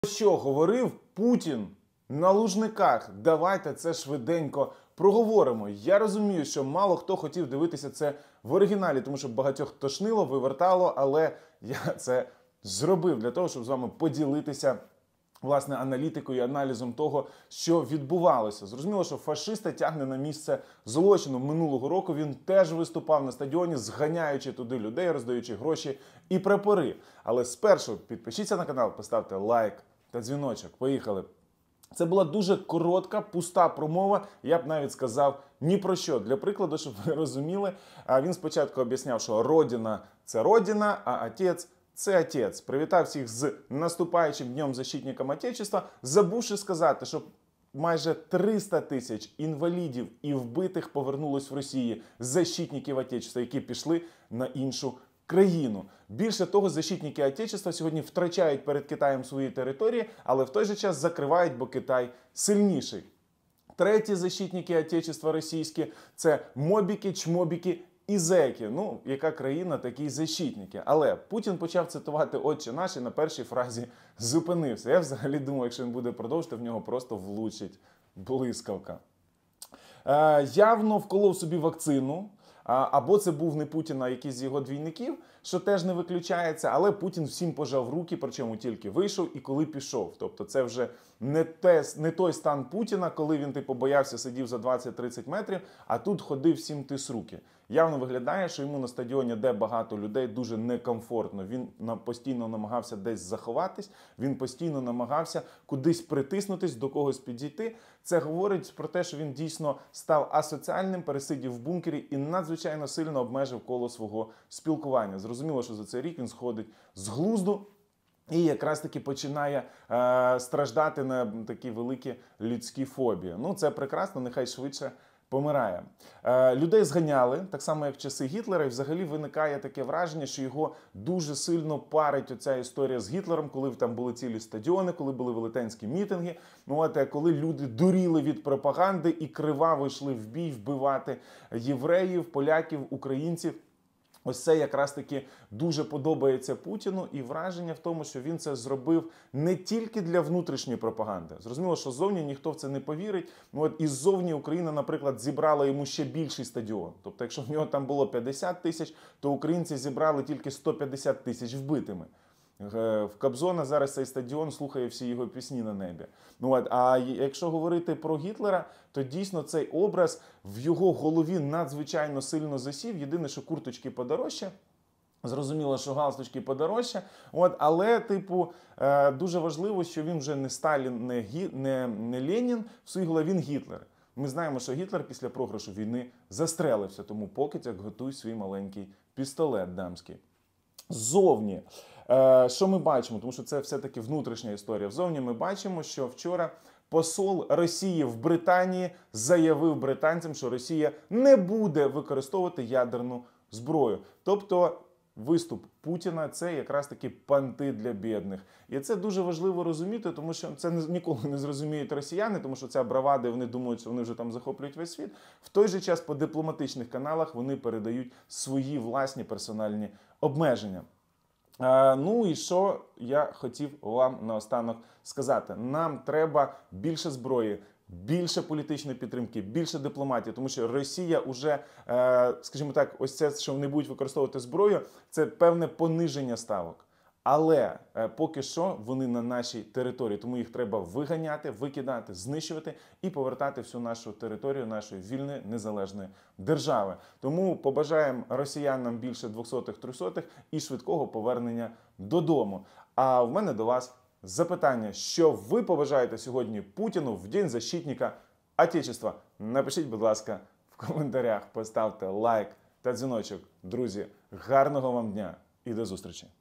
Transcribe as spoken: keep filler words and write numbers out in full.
Що говорив Путін на Лужниках? Давайте це швиденько проговоримо. Я розумію, що мало хто хотів дивитися це в оригіналі, тому що багатьох тошнило, вивертало, але я це зробив для того, щоб з вами поділитися власне аналітикою і аналізом того, що відбувалося. Зрозуміло, що фашиста тягне на місце злочину. Минулого року він теж виступав на стадіоні, зганяючи туди людей, роздаючи гроші і прапори. Але спершу підпишіться на канал, поставте лайк та дзвіночок. Поїхали. Це була дуже коротка, пуста промова, я б навіть сказав ні про що. Для прикладу, щоб ви розуміли, він спочатку об'ясняв, що Родина – це Родина, а Отець – це Отець. Привітав всіх з наступаючим Днем Защитникам Отечества, забувши сказати, що майже триста тисяч інвалідів і вбитих повернулось в Росії защитників Отечества, які пішли на іншу країну. Більше того, защитники Отечества сьогодні втрачають перед Китаєм свої території, але в той же час закривають, бо Китай сильніший. Треті защитники Отечества російські – це мобіки, чмобіки і зеки. Ну, яка країна, такі защитники. Але Путін почав цитувати «Отче наш» і на першій фразі зупинився. Я взагалі думаю, якщо він буде продовжувати, в нього просто влучить блискавка. Е, явно вколов собі вакцину. Або це був не Путін, а якийсь з його двійників, що теж не виключається, але Путін всім пожав руки, причому тільки вийшов і коли пішов. Тобто це вже не, те, не той стан Путіна, коли він типу боявся, сидів за двадцять-тридцять метрів, а тут ходив всім тис руки. Явно виглядає, що йому на стадіоні, де багато людей, дуже некомфортно. Він постійно намагався десь заховатись, він постійно намагався кудись притиснутись, до когось підійти. Це говорить про те, що він дійсно став асоціальним, пересидів в бункері і надзвичайно сильно обмежив коло свого спілкування. Зрозуміло, що за цей рік він сходить з глузду і якраз таки починає е, страждати на такі великі людські фобії. Ну, це прекрасно, нехай швидше помирає. Е, людей зганяли, так само як в часи Гітлера, і взагалі виникає таке враження, що його дуже сильно парить оця історія з Гітлером, коли там були цілі стадіони, коли були велетенські мітинги, ну, от, коли люди дуріли від пропаганди і криваво йшли в бій вбивати євреїв, поляків, українців. Ось це якраз таки дуже подобається Путіну, і враження в тому, що він це зробив не тільки для внутрішньої пропаганди. Зрозуміло, що ззовні ніхто в це не повірить. Ну, от іззовні Україна, наприклад, зібрала йому ще більший стадіон. Тобто, якщо в нього там було п'ятдесят тисяч, то українці зібрали тільки сто п'ятдесят тисяч вбитими. В Кобзона зараз цей стадіон слухає всі його пісні на небі. Ну, от, а якщо говорити про Гітлера, то дійсно цей образ в його голові надзвичайно сильно засів. Єдине, що курточки подорожче. Зрозуміло, що галстучки подорожче. От, але, типу, дуже важливо, що він вже не Сталін, не, Гі, не, не Ленін, в своїй голові він Гітлер. Ми знаємо, що Гітлер після програшу війни застрелився, тому покидьок готуй свій маленький пістолет дамський. Ззовні. Що ми бачимо? Тому що це все-таки внутрішня історія. Ззовні ми бачимо, що вчора посол Росії в Британії заявив британцям, що Росія не буде використовувати ядерну зброю. Тобто виступ Путіна – це якраз таки панти для бідних. І це дуже важливо розуміти, тому що це ніколи не зрозуміють росіяни, тому що ця бравада, вони думають, що вони вже там захоплюють весь світ. В той же час по дипломатичних каналах вони передають свої власні персональні обмеження. А, ну і що я хотів вам наостанок сказати. Нам треба більше зброї, більше політичної підтримки, більше дипломатії, тому що Росія вже, скажімо так, ось це, що вони будуть використовувати зброю, це певне пониження ставок. Але поки що вони на нашій території, тому їх треба виганяти, викидати, знищувати і повертати всю нашу територію нашої вільної, незалежної держави. Тому побажаємо росіянам більше двохсотих, трьохсотих і швидкого повернення додому. А в мене до вас запитання, що ви побажаєте сьогодні Путіну в День Защитника Отечества? Напишіть, будь ласка, в коментарях, поставте лайк та дзвіночок. Друзі, гарного вам дня і до зустрічі!